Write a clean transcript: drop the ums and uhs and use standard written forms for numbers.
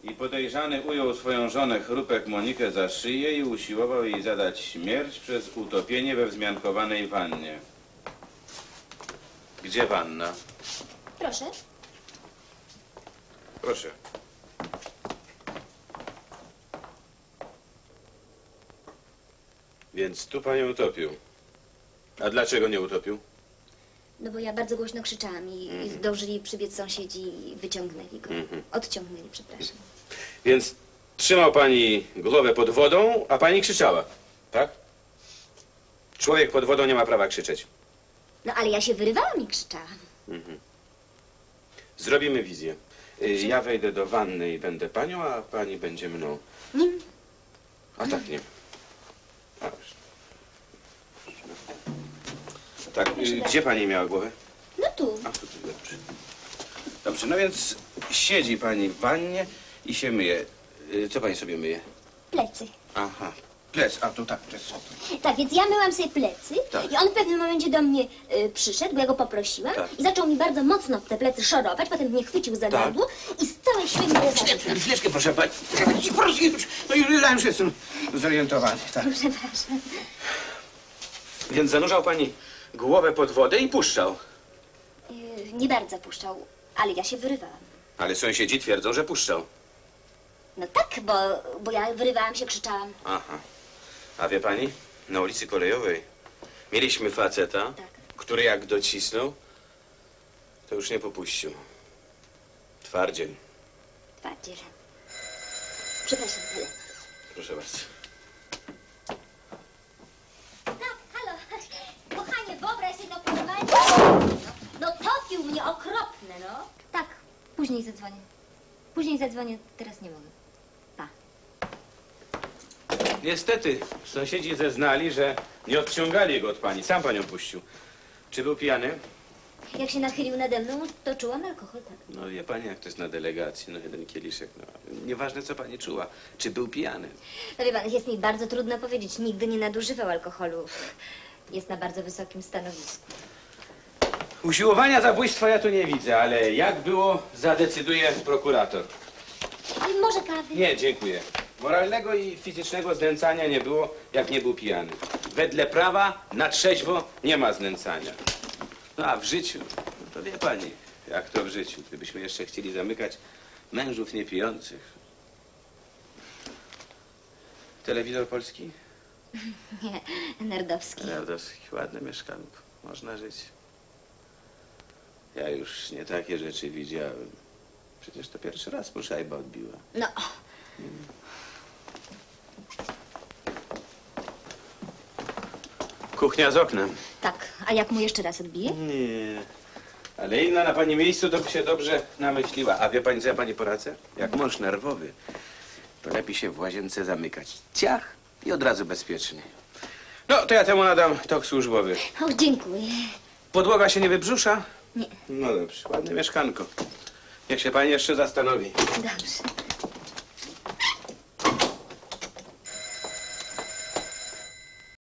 I podejrzany ujął swoją żonę Chrupek Monikę za szyję i usiłował jej zadać śmierć przez utopienie we wzmiankowanej wannie. Gdzie wanna? Proszę. Proszę. Więc tu panią utopił. A dlaczego nie utopił? No bo ja bardzo głośno krzyczałam i zdążyli przybiec sąsiedzi i wyciągnęli go. Odciągnęli, przepraszam. Więc trzymał pani głowę pod wodą, a pani krzyczała, tak? Człowiek pod wodą nie ma prawa krzyczeć. No ale ja się wyrywałam i krzyczałam. Zrobimy wizję. Ja wejdę do wanny i będę panią, a pani będzie mną. Nim. A tak nie. A, już. Tak, gdzie pani miała głowę? No tu. A, tu, dobrze. Dobrze, no więc siedzi pani w wannie i się myje. Co pani sobie myje? Plecy. Aha, plec, a tu tak, plec. Tak, więc ja myłam sobie plecy Tak. i on w pewnym momencie do mnie przyszedł, bo ja go poprosiłam Tak. i zaczął mi bardzo mocno te plecy szorować, potem mnie chwycił za gardło i z całej siły mnie zarzucił. Chwileczkę, proszę pani. Proszę, no ja już jestem zorientowany, tak. Przepraszam. Więc zanurzał pani głowę pod wodę i puszczał. Nie bardzo puszczał, ale ja się wyrywałam. Ale sąsiedzi twierdzą, że puszczał. No tak, bo ja wyrywałam się, krzyczałam. Aha. A wie pani, na ulicy Kolejowej mieliśmy faceta, Tak. który jak docisnął, to już nie popuścił. Twardziel. Twardziel. Przepraszam, ale... Proszę bardzo. Tak, halo, kochanie, wyobraź sobie to porwanie. No topił mnie okropne, no. Tak, później zadzwonię. Później zadzwonię, teraz nie mogę. Pa. Niestety, sąsiedzi zeznali, że nie odciągali go od pani. Sam panią puścił. Czy był pijany? Jak się nachylił nade mną, to czułam alkohol, tak. No wie pani, jak to jest na delegacji. No jeden kieliszek, no. Nieważne, co pani czuła. Czy był pijany? No wie pan, jest mi bardzo trudno powiedzieć. Nigdy nie nadużywał alkoholu. Jest na bardzo wysokim stanowisku. Usiłowania zabójstwa ja tu nie widzę, ale jak było, zadecyduje prokurator. Ale może kawy? Nie, dziękuję. Moralnego i fizycznego znęcania nie było, jak nie był pijany. Wedle prawa na trzeźwo nie ma znęcania. No a w życiu, no to wie pani, jak to w życiu. Gdybyśmy jeszcze chcieli zamykać mężów niepijących. Telewizor polski? Nie, nerdowski. Narodowski, ładne mieszkanko. Można żyć. Ja już nie takie rzeczy widziałem. Przecież to pierwszy raz mu szajba odbiła. No, Kuchnia z oknem. tak. A jak mu jeszcze raz odbije? Nie. Ale inna na pani miejscu to by się dobrze namyśliła. A wie pani, co ja pani poradzę? Jak mąż nerwowy, to lepiej się w łazience zamykać. Ciach i od razu bezpiecznie. No, to ja temu nadam tok służbowy. O, dziękuję. Podłoga się nie wybrzusza? Nie. No dobrze, ładne mieszkanko. Niech się pani jeszcze zastanowi. Dobrze.